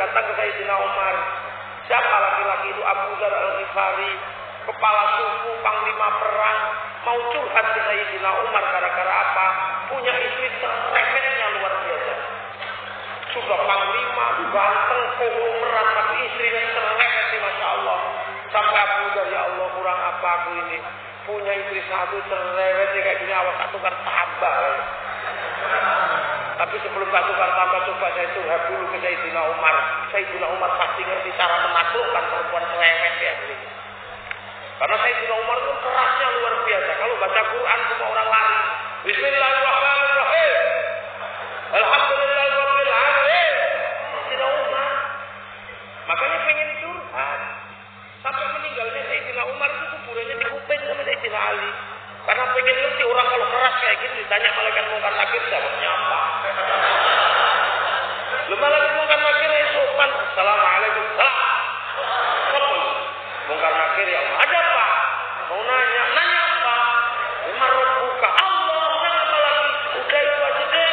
datang ke Sayyidina Umar. Siapa laki-laki itu? Abu Dzar Al-Ghifari, kepala suku, panglima perang, mau curhat ke Sayyidina Umar gara-gara apa? Punya istri cerewetnya luar biasa. Sudah panglima, ganteng, konglomerat, tapi istrinya cerewet, masya Allah. Sampai Abu Dzar, ya Allah, kurang apa aku ini? Punya istri satu cerewet kayak gini, awas tak tukar tambah. Tapi sebelum tak tukar tambah, coba saya curhat dulu ke Sayyidina Umar. Sayyidina Umar pasti ngerti cara menaklukkan perempuan cerewet ya. Karena Sayyidina Umar itu kerasnya luar biasa. Kalau baca Quran semua orang lari. Bismillahirrahmanirrahim. Alhamdulillahirabbil alamin. Sayyidina Umar. Makanya pengen curhat. Sampai meninggalnya Sayyidina Umar itu kuburannya dikuping sama Sayyidina Ali. Karena pengen ngerti orang kalau keras kayak gitu ditanya malaikat mungkar nakir jawabnya apa. Malaikat mungkar nakir ya sopan. Assalamualaikum. Salam. Mungkar nakir ya ada apa? Mau nanya apa? Marut buka. Allah, apa lagi? Udah itu aja deh.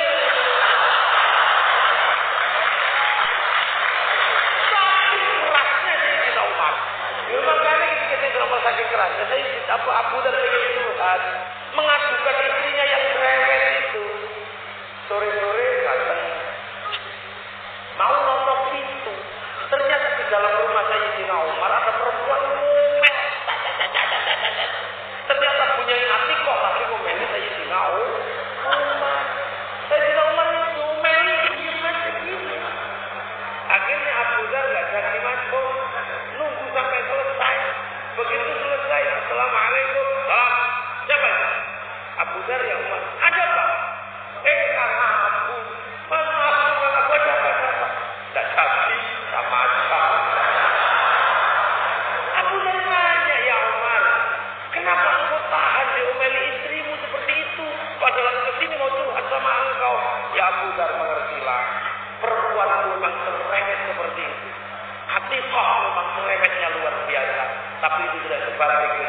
Tapi kerasnya Sayyidina Umar. Makanya kita kenapa saking kerasnya? Saya Abu Dzar mengadukan istrinya yang cerewet itu. Sore-sore datang mau notok pintu. Ternyata di dalam rumah Sayyidina Umar ada perempuan ngomel. Ternyata punya hati kok lagi ngomeli Sayyidina Umar. Sayyidina Umar itu ngomeli gimana begini. Akhirnya Abu Dzar gak jadi masuk. Nunggu sampai selesai. Begitu selesai, assalamualaikum. Salam. Siapa itu? Abu Dzar ya Umar. Ada apa? Aku. Maaf, aku ada apa? Tidak jadi sama aja. Abu Dzar nanya, ya Umar, kenapa engkau tahan diomeli istrimu seperti itu? Padahal kesini mau curhat sama engkau. Ya Abu Dzar, mengertilah. Perempuan memang cerewet seperti itu. Hati kok memang cerewetnya luar biasa. Tapi itu tidak sebab